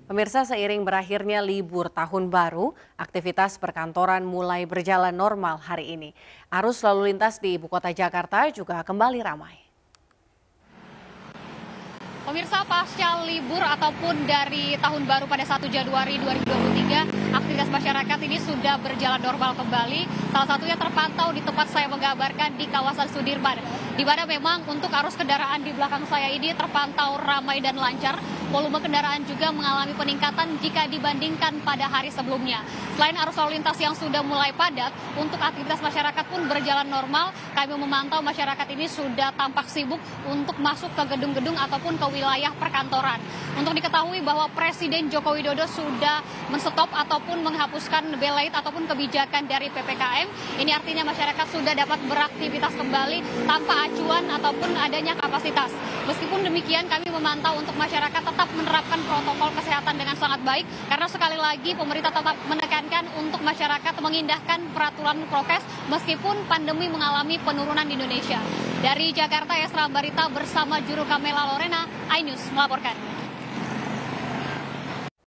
Pemirsa, seiring berakhirnya libur tahun baru, aktivitas perkantoran mulai berjalan normal hari ini. Arus lalu lintas di ibu kota Jakarta juga kembali ramai. Pemirsa, pasca libur ataupun dari tahun baru pada 1 Januari 2023, aktivitas masyarakat ini sudah berjalan normal kembali. Salah satunya terpantau di tempat saya menggambarkan di kawasan Sudirman, di mana memang untuk arus kendaraan di belakang saya ini terpantau ramai dan lancar. Volume kendaraan juga mengalami peningkatan jika dibandingkan pada hari sebelumnya. Selain arus lalu lintas yang sudah mulai padat, untuk aktivitas masyarakat pun berjalan normal. Kami memantau masyarakat ini sudah tampak sibuk untuk masuk ke gedung-gedung ataupun ke wilayah perkantoran. Untuk diketahui bahwa Presiden Joko Widodo sudah menstop ataupun menghapuskan belait ataupun kebijakan dari PPKM. Ini artinya masyarakat sudah dapat beraktivitas kembali tanpa acuan ataupun adanya kapasitas. Meskipun demikian, kami memantau untuk masyarakat tetap menerapkan protokol kesehatan dengan sangat baik, karena sekali lagi pemerintah tetap menekankan untuk masyarakat mengindahkan peraturan prokes meskipun pandemi mengalami penurunan di Indonesia. Dari Jakarta, Esra Barita bersama juru kamera Lorena, iNews melaporkan.